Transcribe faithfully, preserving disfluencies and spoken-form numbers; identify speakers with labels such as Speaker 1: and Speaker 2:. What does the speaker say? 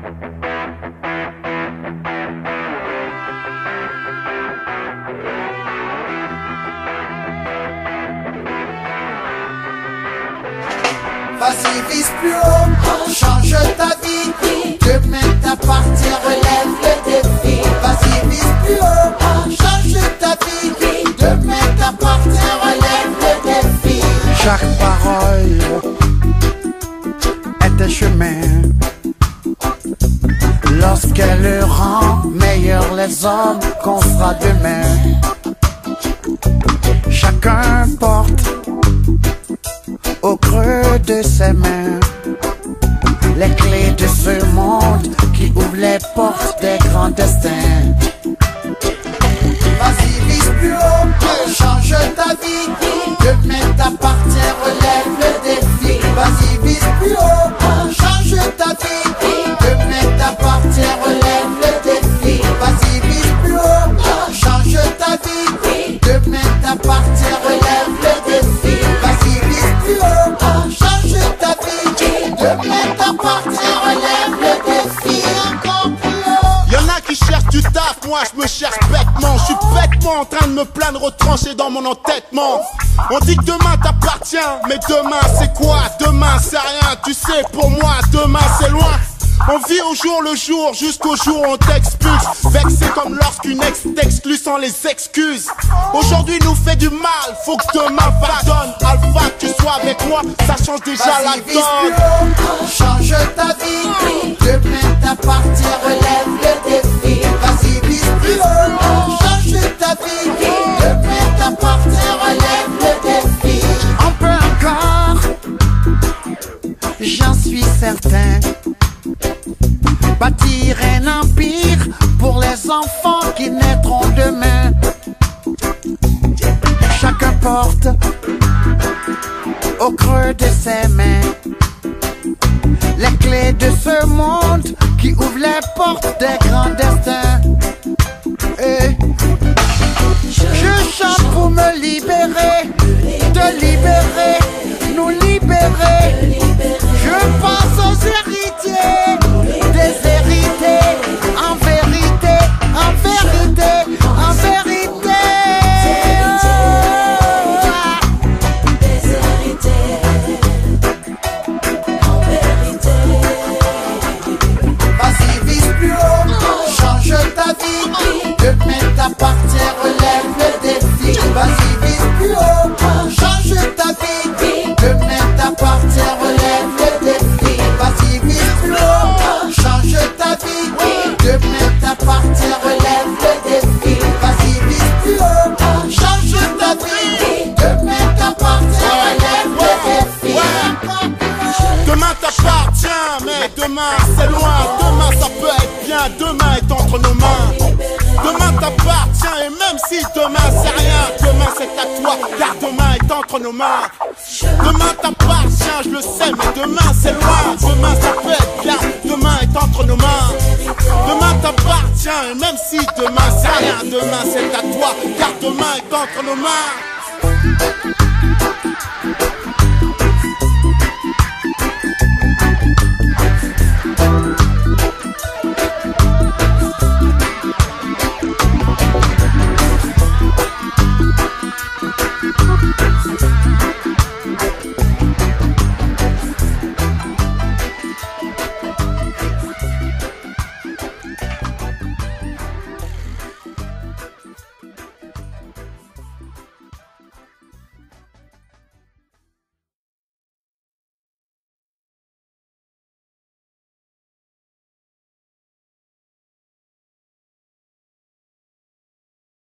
Speaker 1: Vas-y, vise plus haut, change ta vie. Demain t'appartient, relève le défi. Vas-y, vise plus haut, change ta vie. Demain t'appartient, relève le défi.
Speaker 2: Chaque parole est un chemin. Lorsqu'elle rend meilleurs les hommes qu'on sera demain. Chacun porte au creux de ses mains les clés de ce monde qui ouvre les portes des grands destins.
Speaker 1: Vas-y, vise plus haut, change ta vie. Demain t'appartient, relève le défi. Vas-y, vise plus haut, change ta vie. Demain t'appartient, relève le défi. Vas-y, vise plus haut, change ta vie. Demain t'appartient, relève le défi. Vas-y, vise plus haut, change ta vie. Demain t'appartient, relève le défi. Encore plus haut.
Speaker 3: Y'en a qui cherchent du taf, moi je me cherche bêtement. Je suis bêtement en train de me plaindre retranché dans mon entêtement. On dit que demain t'appartient, mais demain c'est quoi? Demain c'est rien, tu sais pour moi demain c'est loin. On vit au jour le jour, jusqu'au jour où on t'expulse. Vexé comme lorsqu'une ex t'exclue sans les excuses. Aujourd'hui nous fait du mal, faut que demain pardonne. Alpha, que tu sois avec moi, ça change déjà la
Speaker 1: Vas-y, vise
Speaker 3: donne.
Speaker 1: plus haut, change ta vie. Demain t'appartient, relève le défi. Vas-y, vise plus haut, change ta vie. Demain t'appartient, relève le défi.
Speaker 2: On peut encore, j'en suis certain, bâtir un empire pour les enfants qui naîtront demain. Chacun porte au creux de ses mains les clés de ce monde qui ouvre les portes des grands destins. Et je chante pour me libérer, te libérer, nous libérer. Je pense aux héritiers, déshérités, en vérité, en vérité, en vérité.
Speaker 1: Vas-y, vise plus haut, change ta vie. Demain t'appartient, relève le défi. Vas-y, vise plus haut, change ta vie. Demain t'appartient, relève le défi. Vas-y, vise plus haut, change ta vie. Demain t'appartient, relève le défi. Vas-y, vise plus haut, change ta vie. Demain t'appartient, relève le défi.
Speaker 3: Demain t'appartient, mais demain c'est loin. Demain ça peut être bien, demain est entre nos mains. Demain t'appartient, et même si demain c'est rien, demain c'est à toi, car demain est entre nos mains. Demain t'appartient, je le sais, mais demain c'est loin. Demain ça peut être bien, demain est entre nos mains. Demain t'appartient, et même si demain c'est rien, demain c'est à toi, car demain est entre nos mains.